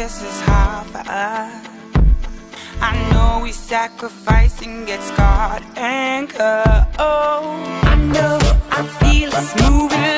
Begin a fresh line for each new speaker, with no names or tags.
this is hard for us. I know we sacrifice and get scarred and cut. Oh, I know, I feel it's moving